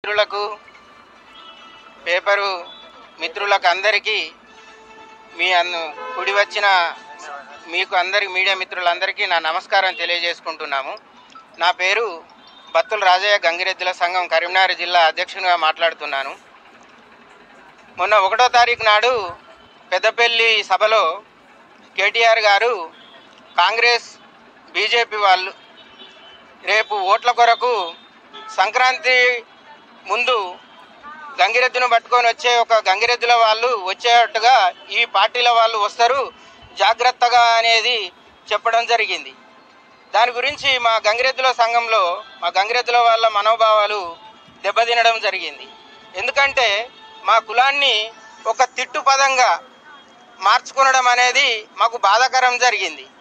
మిత్రులకు పేపరు మిత్రులకు అందరికీ కుడి వచ్చిన మీకు అందరికి మీడియా మిత్రులందరికీ నా నమస్కారం తెలియజేసుకుంటున్నాము. నా పేరు బత్తుల రాజయ్య, గంగిరెద్దుల సంఘం కరీంనగర్ జిల్లా అధ్యక్షునిగా మాట్లాడుతున్నాను. మొన్న 1వ తారీఖు నాడు పెద్దపల్లి సభలో కేటీఆర్ గారు కాంగ్రెస్ బీజేపీ వాళ్ళు రేపు ఓట్ల కొరకు సంక్రాంతి ముందు గంగిరెద్దును పట్టుకొని వచ్చే ఒక గంగిరెద్దుల వాళ్ళు వచ్చేటట్టుగా ఈ పార్టీల వాళ్ళు వస్తారు జాగ్రత్తగా అనేది చెప్పడం జరిగింది. దాని గురించి మా గంగిరెద్దుల సంఘంలో మా గంగిరెద్దుల వాళ్ళ మనోభావాలు దెబ్బతినడం జరిగింది. ఎందుకంటే మా కులాన్ని ఒక తిట్టు పదంగా మార్చుకోవడం అనేది మాకు బాధాకరం జరిగింది.